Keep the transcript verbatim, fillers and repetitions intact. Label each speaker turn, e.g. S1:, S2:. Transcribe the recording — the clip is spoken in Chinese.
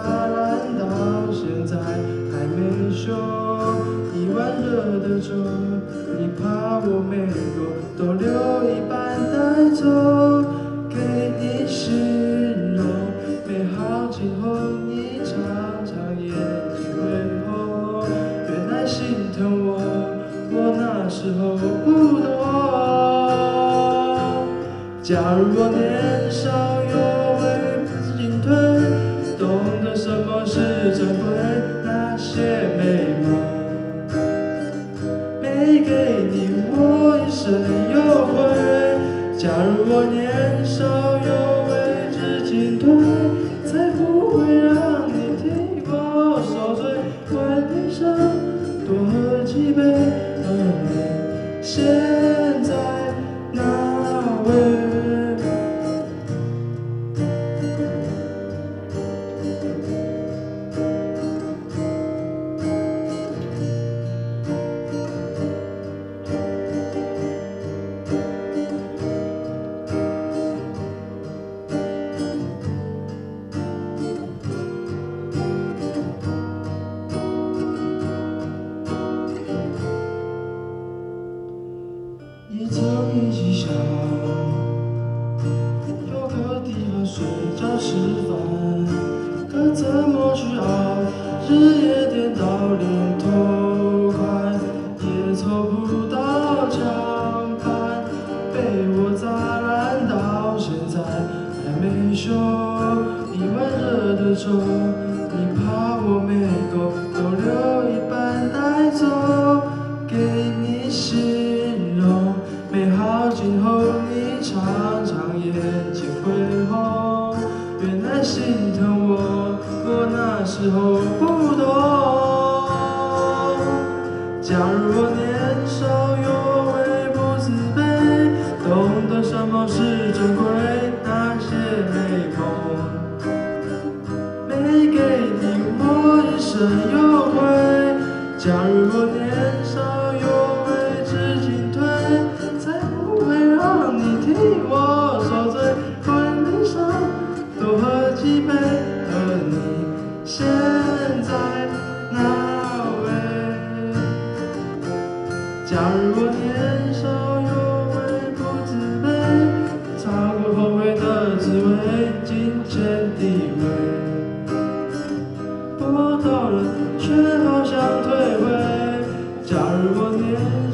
S1: 烂到现在还没休。一碗热的粥，你怕我没够，都留一半带走。给你形容美好今后，你常常眼睛会红。原来心疼我，我那时候不懂。假如我年少有为不知进退，懂得什么是珍贵，那些美梦没给你我一生有悔。假如我年少有为知进退，才不会让你替我受罪。为你想多喝几杯，而你现在哪位？也曾一起想有个地方睡觉吃饭，可怎么去熬？日夜颠倒，连头款也凑不到墙板，被我砸烂到现在还没修。一碗热的粥，你怕我没够，都留一半带走。给你形容美好今后，你常常眼睛会红。原来心疼我，我那时候不懂。假如我年少有为不自卑，懂得什么是珍贵，那些美梦没给你我一生有悔。假如我年少有为知进退，才不会让你替我受罪。婚礼上多喝几杯，而你现在哪位？假如我年少有为不自卑，尝过后悔的滋味，金钱地位。我到了，却好想退回。假如我年